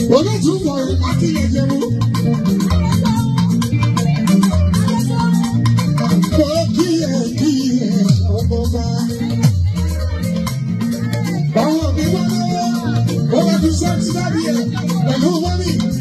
Olótùúbọ̀ Akínyẹ̀jẹ̀mú. Kò kíyè ọmọba. Báwo ni wọ́n lọ́wọ́? Wọ́n wá fi sẹ́ńtì dábìí ẹ̀ pẹ̀lú mọ́mí.